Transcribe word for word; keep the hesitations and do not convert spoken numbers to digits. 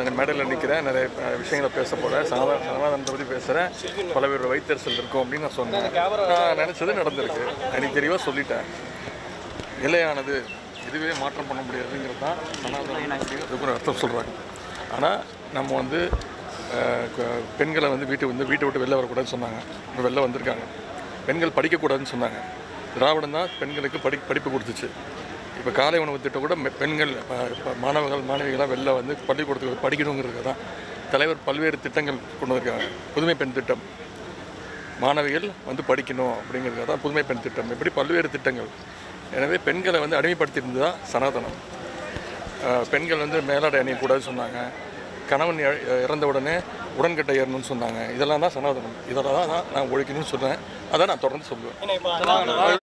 இந்த மேடையில் நிற்கிறேன், நிறைய விஷயங்களை பேச போகிறேன், சனாதன சனாதனத்தை பற்றி பேசுகிறேன், பல பேரோட வைத்தறிச்சல் இருக்கும் அப்படின்னு நான் சொன்னேன். நான் நினச்சது நடந்திருக்கு, அன்றைக்கி தெளிவாக சொல்லிட்டேன். நிலையானது இதுவே மாற்றம் பண்ண முடியாதுங்கிறது தான் சனாதனம் அதுக்கு ஒரு அர்த்தம் சொல்கிறாங்க. ஆனால் நம்ம வந்து பெண்களை வந்து வீட்டு வந்து வீட்டை விட்டு வெளில வரக்கூடாதுன்னு சொன்னாங்க. இப்போ வெளில வந்திருக்காங்க. பெண்கள் படிக்கக்கூடாதுன்னு சொன்னாங்க. திராவிடம் தான் பெண்களுக்கு படி படிப்பு கொடுத்துச்சு. இப்போ காலை உணவு திட்டம் கூட பெண்கள் மாணவர்கள் மாணவிகளாக வெளில வந்து பள்ளிக்கூடத்துக்கு படிக்கணுங்கிறது தான் தலைவர் பல்வேறு திட்டங்கள் கொண்டு வந்திருக்காங்க. புதுமை பெண் திட்டம், மாணவிகள் வந்து படிக்கணும் அப்படிங்கிறது தான் புதுமை பெண் திட்டம். இப்படி பல்வேறு திட்டங்கள். எனவே பெண்களை வந்து அடிமைப்படுத்தியிருந்தது தான் சனாதனம். பெண்கள் வந்து மேலாடை அணியக்கூடாதுன்னு சொன்னாங்க. கணவன் இறந்த உடனே உடன்கட்டை ஏறணும்னு சொன்னாங்க. இதெல்லாம் தான் சனாதனம். இதெல்லாம் தான் நான் ஒழிக்கணும்னு சொன்னேன். அதை நான் தொடர்ந்து சொல்லுவேன்.